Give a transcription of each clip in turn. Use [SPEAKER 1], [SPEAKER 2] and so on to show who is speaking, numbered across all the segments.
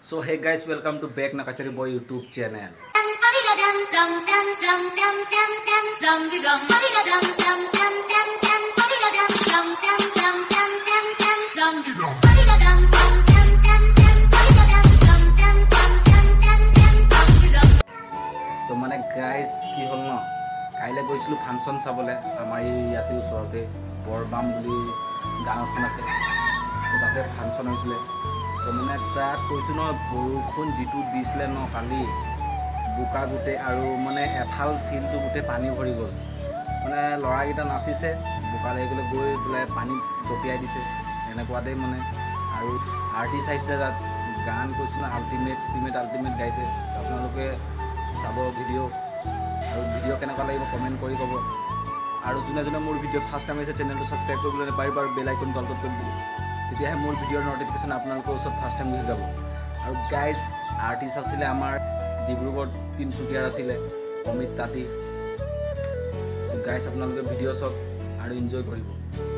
[SPEAKER 1] So hey guys, welcome to back Nakachari Boy YouTube channel. So mane guys ki hol no kaile goisilu function sabole amar yate usorote Borbam buli gaon khon ase to tate function hoisile to mane tat koisu no borukhon jitu disle no kali buka gute aru mane ephal field tu gute pani bhori gol mane lora gita nasise buka legole goi bole pani topiai dise ene kwade mane aru artist aise গান কৈছো না ultimate গাইছে আপোনালোকে চাব video আৰু video কেনেকুৱা লাগিব comment কৰি ক'ব আৰু যোনে মোৰ ভিডিও ফাৰ্ষ্ট টাইম আছে চেনেলটো সাবস্ক্ৰাইব কৰিবলৈ নাপাৰিব আৰু বেল আইকন কল কৰি দিব তেতিয়াহে মোৰ ভিডিওৰ নটিফিকেশন আপোনালোকৰ ওচৰত ফাৰ্ষ্ট টাইম গুচি যাব আৰু গাইজ আৰ্টিষ্ট আছিলে আমাৰ ডিব্ৰুগড় তিনচুকীয়াৰ আছিলে অমিত তাঁতী গাইজ আপোনালোকে ভিডিও চাওক আৰু এনজয় কৰিব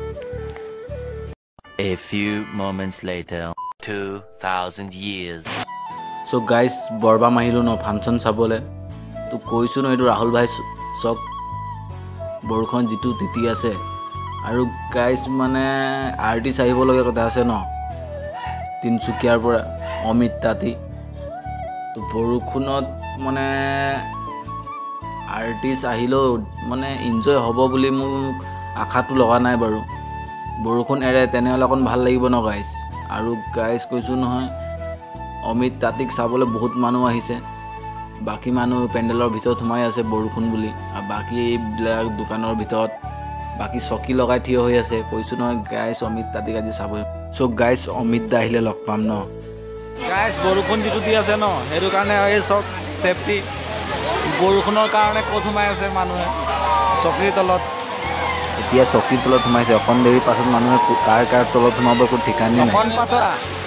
[SPEAKER 2] A few moments later 2000 years
[SPEAKER 1] So guys Borbam আহিলো ন ফাংচন চাবলে তো কৈছো ন এটো ৰাহুল ভাই চক বৰখন জিতু তিতি আছে আৰু গাইস মানে আৰ্টিষ্ট আহিব লগা কথা আছে ন তিনচুকীয়াৰ পৰা অমিত তাঁতী তো বৰখনত মানে আৰ্টিষ্ট আহিলো মানে এনজয় হ'ব বুলি মোক আশাটো লগা নাই বাৰু বৰখন এৰে তেনেহলে অকন ভাল লাগিব ন গাইস আৰু গাইস কৈছো নহয় অমিত তাঁতীক চাবলৈ বহুত মানুহ আহিছে বাকি মানুহ পেন্ডেলৰ ভিতৰত সোমাই আছে বৰখুন বুলি আৰু বাকি ব্লেক দোকানৰ ভিতৰত বাকি চকী লগাই থিয় হৈ আছে কৈছো নহয় গাইস অমিত তাঁতীক আজি চাব সো গাইস অমিত দা আহিলে লগ পাম ন গাইস বৰখুন জিতু দি আছে ন হেতু কাৰণে এই চক সেফটি বৰখুনৰ কাৰণে ক'ত সোমাই আছে মানুহে চকীৰ তলত এতিয়া চকীৰ তলত সোমাইছে অকন দেৰি পাছত মানুহে কাৰ তলত সোমাব কোনো ঠিকানা নাই অকন পাছত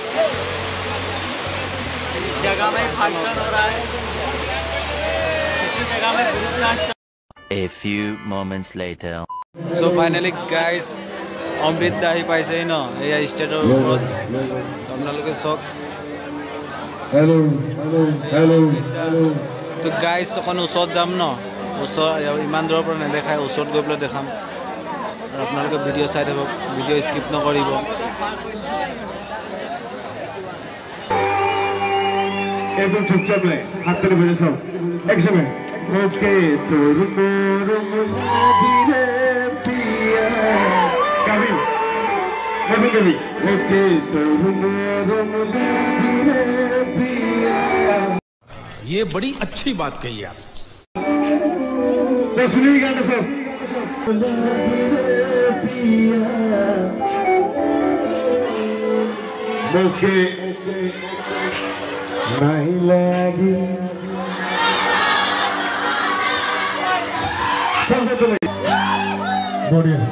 [SPEAKER 1] जगह में फंक्शन हो रहा है इसी जगह में group dance
[SPEAKER 2] A few moments later
[SPEAKER 1] So finally guys অমৃত দা আহি পাইছে ন এই স্টেজৰ ওপৰত আপোনালোকে সব হেল্ল তো গাইস অকন ওচৰত যাম ন ওচৰ ইমান দূৰৰ পৰা নেদেখাই ওচৰত গৈ পেলাই দেখাম আৰু আপোনালোকে ভিডিও চাই থাকক ভিডিও স্কিপ নকৰিব
[SPEAKER 3] एकदम चुपचाप ले हाथ तेरे बजे सब एक समय ओके तोर मोर मुलादी रे पिया कभी कैसे कभी ओके तोर मोर मुलादी रे पिया
[SPEAKER 4] ये बड़ी अच्छी बात कही आप
[SPEAKER 3] तो सुनिए गाना सब मुलादी रे पिया ओके नहीं लगी सब तो लगी बढ़िया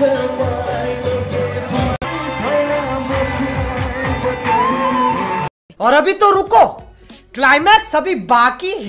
[SPEAKER 5] और अभी तो रुको, क्लाइमैक्स अभी बाकी है।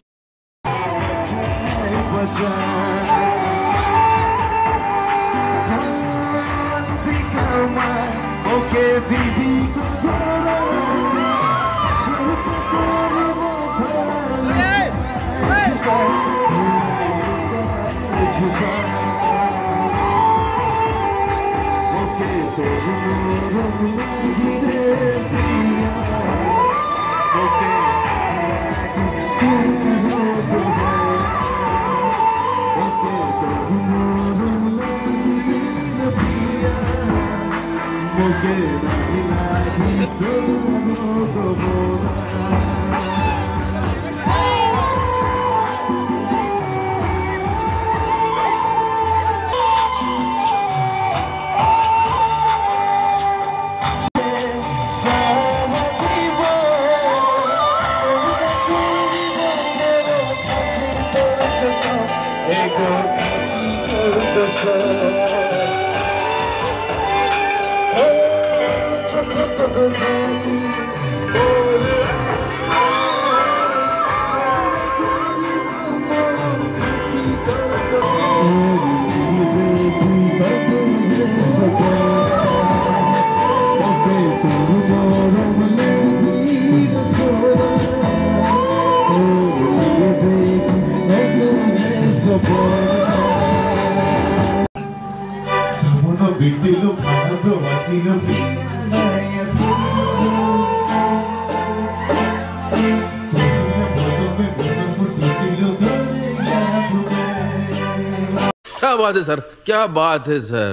[SPEAKER 4] क्या बात है सर, क्या बात है सर।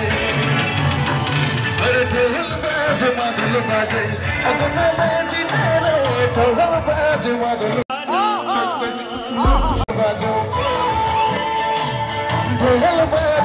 [SPEAKER 3] बाजे अब मैं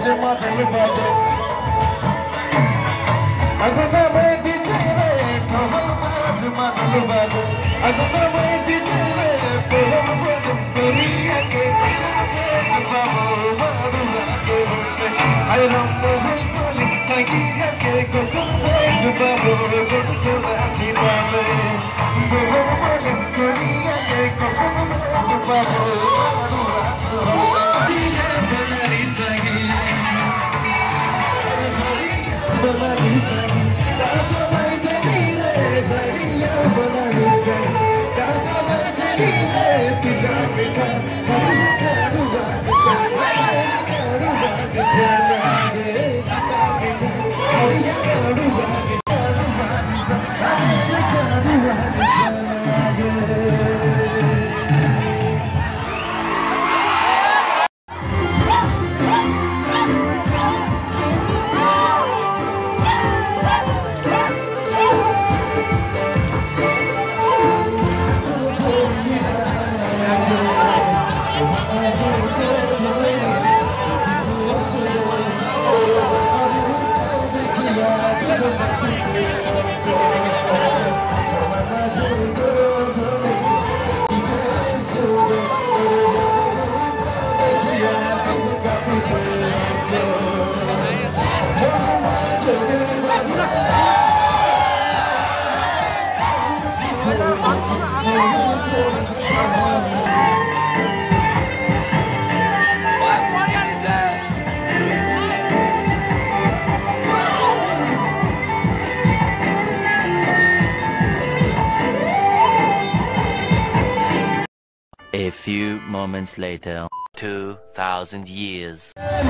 [SPEAKER 2] A few moments later, 2,000 years.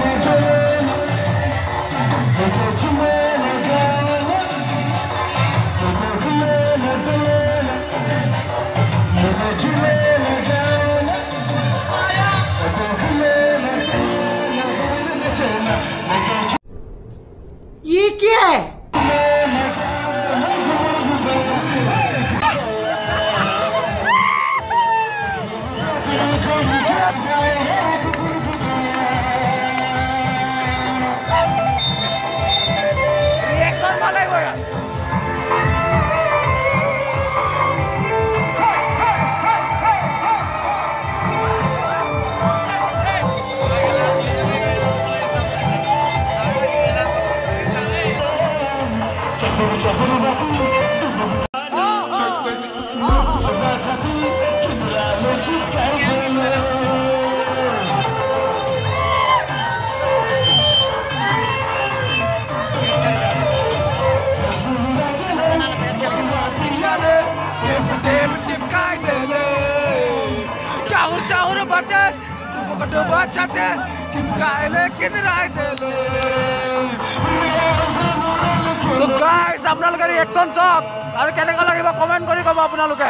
[SPEAKER 5] ये क्या है?
[SPEAKER 1] তো গাইস আপোনালোকে ৰিয়েকচন চাওক আৰু কেনেকুৱা লাগিব কমেন্ট কৰি ক'ব আপোনালোকে।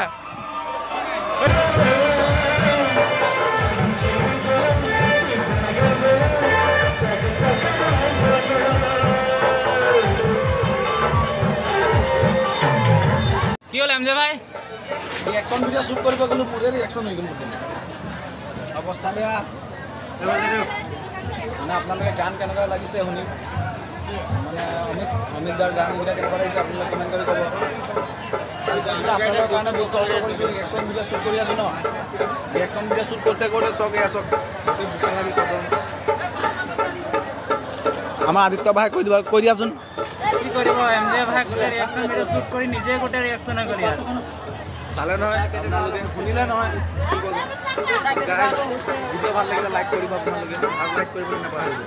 [SPEAKER 6] কি হ'ল এমজে ভাই?
[SPEAKER 1] ৰিয়েকচন ভিডিঅ' শ্বুট কৰিব গ'লো, মোৰে ৰিয়েকচন হৈ গ'ল। অৱস্থা বেয়া। মানে আপোনালোকে গান কেনেকুৱা লাগিছে শুনি, মানে অমিত দাৰ গানকেইটা কেনেকুৱা লাগিছে আপোনালোকে কমেণ্ট কৰি ক'ব। আপোনালোকৰ কাৰণে বহুত কষ্ট কৰিছোঁ, ৰিয়েকচন ভিডিঅ' শ্বুট কৰি আছোঁ ন। ৰিয়েকচন ভিডিঅ' শ্বুট কৰোঁতে চক এয়া চক লাগি খতম। আমাৰ আদিত্য ভাই কৈ দিয়াচোন।
[SPEAKER 6] কি কৰিব এমজে ভাই গোটেই ৰিয়েকচন ভিডিঅ' শ্বুট কৰি নিজে গোটেই ৰিয়েকচন কৰি
[SPEAKER 1] চালে নহয় আপোনালোকে, শুনিলে নহয়। ভিডিঅ' ভাল লাগিলে লাইক কৰিব আপোনালোকে, আৰু লাইক কৰিবলৈ নাপাহৰিব।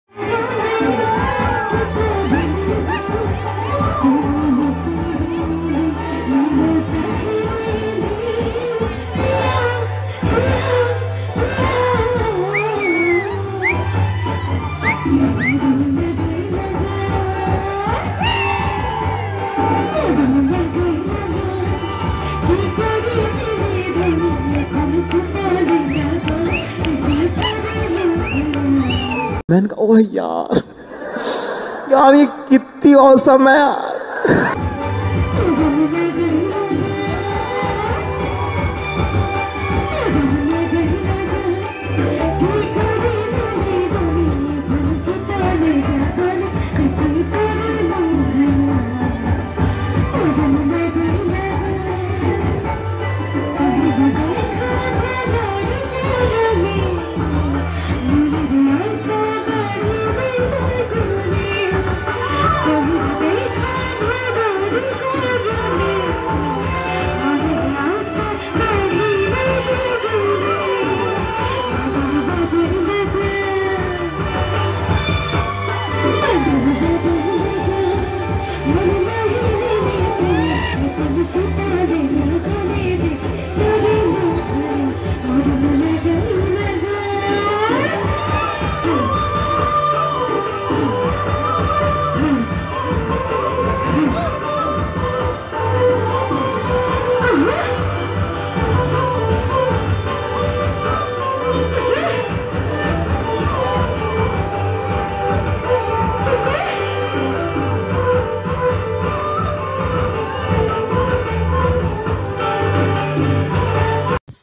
[SPEAKER 7] मैंने कहा ओह यार ये कितनी औसम है यार।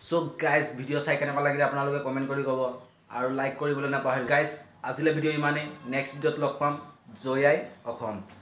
[SPEAKER 1] চ' গাইজ ভিডিঅ' চাই কেনেকুৱা লাগিলে আপোনালোকে কমেণ্ট কৰি ক'ব আৰু লাইক কৰিবলৈ নাপাহৰিব গাইজ আজিলৈ ভিডিঅ' ইমানেই নেক্সট ভিডিঅ'ত log palm Joy I Assam